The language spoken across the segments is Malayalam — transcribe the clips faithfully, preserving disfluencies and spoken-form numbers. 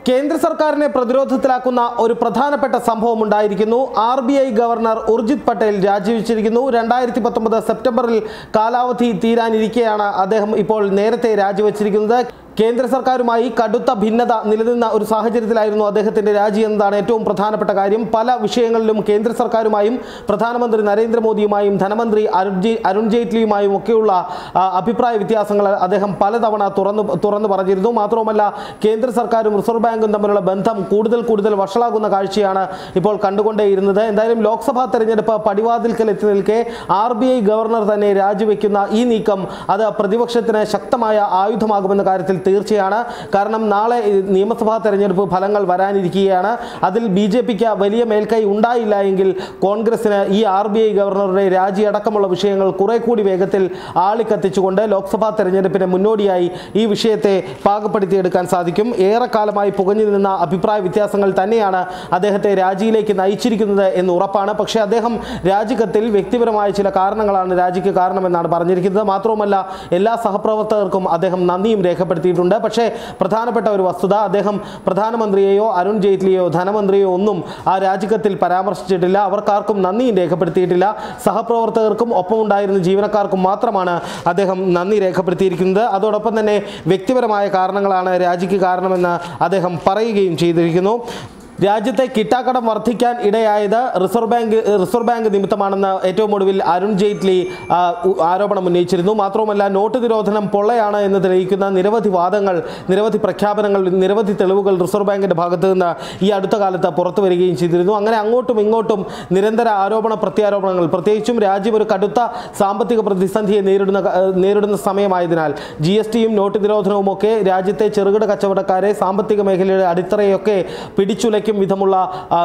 കേന്ദ്ര സർക്കാരിനെ പ്രതിരോധത്തിലാക്കുന്ന ഒരു പ്രധാനപ്പെട്ട സംഭവം ഉണ്ടായിരിക്കുന്നു. R B I governor Urjit Patel രാജിവെച്ചിരിക്കുന്നു. രണ്ടായിരത്തി പത്തൊമ്പത് സെപ്റ്റംബറിൽ കാലാവധി തീരാനിരിക്കെയാണ് അദ്ദേഹം ഇപ്പോൾ നേരത്തെ രാജിവെച്ചിരിക്കുന്നത്. കേന്ദ്ര സർക്കാരുമായി കടുത്ത ഭിന്നത നിലനിന്ന ഒരു സാഹചര്യത്തിലായിരുന്നു അദ്ദേഹത്തിന്റെ രാജി എന്നതാണ് ഏറ്റവും പ്രധാനപ്പെട്ട കാര്യം. പല വിഷയങ്ങളിലും കേന്ദ്ര സർക്കാരുമായും പ്രധാനമന്ത്രി നരേന്ദ്രമോദിയുമായും ധനമന്ത്രി അരുൺ ജെയ്റ്റ്ലിയുമായും ഒക്കെയുള്ള അഭിപ്രായ വ്യത്യാസങ്ങൾ അദ്ദേഹം പലതവണ തുറന്നു തുറന്നു പറഞ്ഞിരുന്നു. മാത്രവുമല്ല, കേന്ദ്ര സർക്കാരും റിസർവ് ബാങ്കും തമ്മിലുള്ള ബന്ധം കൂടുതൽ കൂടുതൽ വഷളാകുന്ന കാഴ്ചയാണ് ഇപ്പോൾ കണ്ടുകൊണ്ടേയിരുന്നത്. എന്തായാലും ലോക്സഭാ തെരഞ്ഞെടുപ്പ് പടിവാതിൽക്കൽ എത്തി നിൽക്കെ ആർ ബി ഐ ഗവർണർ തന്നെ രാജിവെക്കുന്ന ഈ നീക്കം അത് പ്രതിപക്ഷത്തിന് ശക്തമായ ആയുധമാകുമെന്ന കാര്യത്തിൽ തീർച്ചയാണ്. കാരണം നാളെ നിയമസഭാ തെരഞ്ഞെടുപ്പ് ഫലങ്ങൾ വരാനിരിക്കുകയാണ്. അതിൽ ബി ജെ പിക്ക് വലിയ മേൽക്കൈ ഉണ്ടായില്ല എങ്കിൽ കോൺഗ്രസിന് ഈ ആർ ബി ഐ ഗവർണറുടെ രാജി അടക്കമുള്ള വിഷയങ്ങൾ കുറെ കൂടി വേഗത്തിൽ ആളിക്കത്തിച്ചുകൊണ്ട് ലോക്സഭാ തെരഞ്ഞെടുപ്പിന് മുന്നോടിയായി ഈ വിഷയത്തെ പാകപ്പെടുത്തിയെടുക്കാൻ സാധിക്കും. ഏറെക്കാലമായി പുകഞ്ഞു നിന്ന അഭിപ്രായ വ്യത്യാസങ്ങൾ തന്നെയാണ് അദ്ദേഹത്തെ രാജിയിലേക്ക് നയിച്ചിരിക്കുന്നത് എന്ന് ഉറപ്പാണ്. പക്ഷേ അദ്ദേഹം രാജിക്കത്തിൽ വ്യക്തിപരമായ ചില കാരണങ്ങളാണ് രാജിക്ക് കാരണമെന്നാണ് പറഞ്ഞിരിക്കുന്നത്. മാത്രവുമല്ല, എല്ലാ സഹപ്രവർത്തകർക്കും അദ്ദേഹം നന്ദിയും രേഖപ്പെടുത്തി. പക്ഷേ പ്രധാനപ്പെട്ട ഒരു വസ്തുത, അദ്ദേഹം പ്രധാനമന്ത്രിയെയോ അരുൺ ജെയ്റ്റ്ലിയോ ധനമന്ത്രിയോ ഒന്നും ആ രാജിക്കത്തിൽ പരാമർശിച്ചിട്ടില്ല. അവർക്കാർക്കും നന്ദിയും രേഖപ്പെടുത്തിയിട്ടില്ല. സഹപ്രവർത്തകർക്കും ഒപ്പമുണ്ടായിരുന്ന ജീവനക്കാർക്കും മാത്രമാണ് അദ്ദേഹം നന്ദി രേഖപ്പെടുത്തിയിരിക്കുന്നത്. അതോടൊപ്പം തന്നെ വ്യക്തിപരമായ കാരണങ്ങളാണ് രാജിക്ക് കാരണമെന്ന് അദ്ദേഹം പറയുകയും ചെയ്തിരിക്കുന്നു. രാജ്യത്തെ കിട്ടാക്കടം വർദ്ധിക്കാൻ ഇടയായത് റിസർവ് ബാങ്ക് റിസർവ് ബാങ്ക് നിമിത്തമാണെന്ന് ഏറ്റവും ഒടുവിൽ അരുൺ ജെയ്റ്റ്ലി ആരോപണം ഉന്നയിച്ചിരുന്നു. മാത്രവുമല്ല, നോട്ട് നിരോധനം പൊള്ളയാണ് എന്ന് തെളിയിക്കുന്ന നിരവധി വാദങ്ങൾ, നിരവധി പ്രഖ്യാപനങ്ങൾ, നിരവധി തെളിവുകൾ റിസർവ് ബാങ്കിൻ്റെ ഭാഗത്ത് നിന്ന് ഈ അടുത്ത കാലത്ത് പുറത്തു വരികയും ചെയ്തിരുന്നു. അങ്ങനെ അങ്ങോട്ടും ഇങ്ങോട്ടും നിരന്തര ആരോപണ പ്രത്യാരോപണങ്ങൾ, പ്രത്യേകിച്ചും രാജ്യം ഒരു കടുത്ത സാമ്പത്തിക പ്രതിസന്ധിയെ നേരിടുന്ന നേരിടുന്ന സമയമായതിനാൽ ജി എസ് ടിയും നോട്ട് നിരോധനവും ഒക്കെ രാജ്യത്തെ ചെറുകിട കച്ചവടക്കാരെ, സാമ്പത്തിക മേഖലയുടെ അടിത്തറയൊക്കെ പിടിച്ചുലയ്ക്കും വിധമുള്ള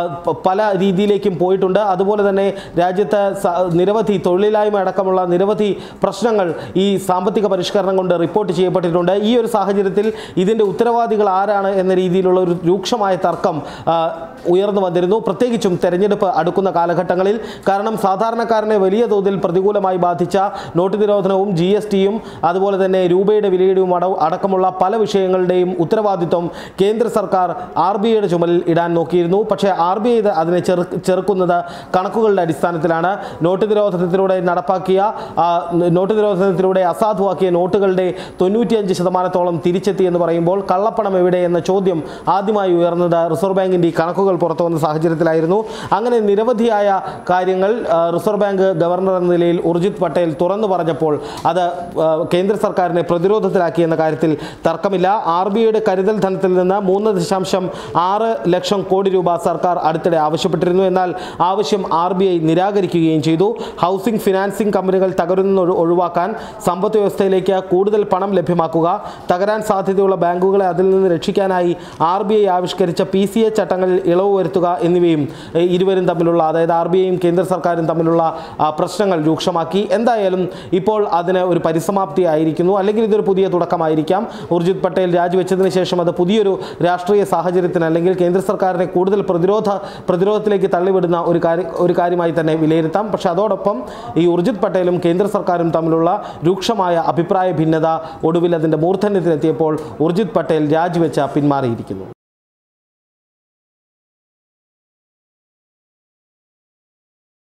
പല രീതിയിലേക്കും പോയിട്ടുണ്ട്. അതുപോലെ തന്നെ രാജ്യത്ത് നിരവധി തൊഴിലില്ലായ്മ അടക്കമുള്ള നിരവധി പ്രശ്നങ്ങൾ ഈ സാമ്പത്തിക പരിഷ്കരണം കൊണ്ട് റിപ്പോർട്ട് ചെയ്യപ്പെട്ടിട്ടുണ്ട്. ഈ ഒരു സാഹചര്യത്തിൽ ഇതിൻ്റെ ഉത്തരവാദികൾ ആരാണ് എന്ന രീതിയിലുള്ള ഒരു രൂക്ഷമായ തർക്കം ഉയർന്നു വന്നിരുന്നു, പ്രത്യേകിച്ചും തെരഞ്ഞെടുപ്പ് അടുക്കുന്ന കാലഘട്ടങ്ങളിൽ. കാരണം സാധാരണക്കാരനെ വലിയ തോതിൽ പ്രതികൂലമായി ബാധിച്ച നോട്ട് നിരോധനവും ജി എസ് ടിയും അതുപോലെ തന്നെ രൂപയുടെ വിലയിടിവും അടക്കമുള്ള പല വിഷയങ്ങളുടെയും ഉത്തരവാദിത്വം കേന്ദ്ര സർക്കാർ ആർ ബി ഐയുടെ ചുമലിൽ ഇടാൻ നോക്കിയിരുന്നു. പക്ഷേ ആർ ബി ഐ അതിനെ ചെറു ചെറുക്കുന്നത് കണക്കുകളുടെ അടിസ്ഥാനത്തിലാണ്. നോട്ട് നിരോധനത്തിലൂടെ നടപ്പാക്കിയ നോട്ട് നിരോധനത്തിലൂടെ അസാധുവാക്കിയ നോട്ടുകളുടെ തൊണ്ണൂറ്റിയഞ്ച് ശതമാനത്തോളം തിരിച്ചെത്തി എന്ന് പറയുമ്പോൾ കള്ളപ്പണം എവിടെ എന്ന ചോദ്യം ആദ്യമായി ഉയർന്നത് റിസർവ് ബാങ്കിൻ്റെ ഈ കണക്കുകൾ പുറത്തു വന്ന സാഹചര്യത്തിലായിരുന്നു. അങ്ങനെ നിരവധിയായ കാര്യങ്ങൾ റിസർവ് ബാങ്ക് ഗവർണർ എന്ന നിലയിൽ ഉർജിത് പട്ടേൽ തുറന്നു പറഞ്ഞപ്പോൾ അത് കേന്ദ്ര സർക്കാരിനെ പ്രതിരോധത്തിലാക്കി എന്ന കാര്യത്തിൽ തർക്കമില്ല. ആർ ബി ഐയുടെ കരുതൽ ധനത്തിൽ നിന്ന് മൂന്ന് ദശാംശം ആറ് ലക്ഷം കോടി രൂപ സർക്കാർ അടുത്തിടെ ആവശ്യപ്പെട്ടിരുന്നു. എന്നാൽ ആവശ്യം ആർ ബി ഐ നിരാകരിക്കുകയും ചെയ്തു. ഹൗസിംഗ് ഫിനാൻസിംഗ് കമ്പനികൾ തകരുന്നത് ഒഴിവാക്കാൻ സമ്പദ് വ്യവസ്ഥയിലേക്ക് കൂടുതൽ പണം ലഭ്യമാക്കുക, തകരാൻ സാധ്യതയുള്ള ബാങ്കുകളെ അതിൽ നിന്ന് രക്ഷിക്കാനായി ആർ ബി ഐ ആവിഷ്കരിച്ച പി സി എ ചട്ടങ്ങളിൽ ഇളവ് വരുത്തുക എന്നിവയും ഇരുവരും തമ്മിലുള്ള, അതായത് ആർ ബി ഐയും കേന്ദ്ര സർക്കാരും തമ്മിലുള്ള പ്രശ്നങ്ങൾ രൂക്ഷമാക്കി. എന്തായാലും ഇപ്പോൾ അതിന് ഒരു പരിസമാപ്തി ആയിരിക്കുന്നു, അല്ലെങ്കിൽ ഇതൊരു പുതിയ തുടക്കമായിരിക്കാം. ഉർജിത് പട്ടേൽ രാജിവെച്ചതിന് ശേഷം അത് പുതിയൊരു രാഷ്ട്രീയ സാഹചര്യത്തിന് അല്ലെങ്കിൽ കേന്ദ്ര സർക്കാരിനെ കൂടുതൽ പ്രതിരോധ പ്രതിരോധത്തിലേക്ക് തള്ളിവിടുന്ന ഒരു കാര്യം ഒരു കാര്യമായി തന്നെ വിലയിരുത്താം. പക്ഷേ അതോടൊപ്പം ഈ ഉർജിത് പട്ടേലും കേന്ദ്ര സർക്കാരും തമ്മിലുള്ള രൂക്ഷമായ അഭിപ്രായ ഭിന്നത ഒടുവിൽ അതിൻ്റെ മൂർധന്യത്തിലെത്തിയപ്പോൾ ഉർജിത് പട്ടേൽ രാജിവെച്ച് പിന്മാറിയിരിക്കുന്നു.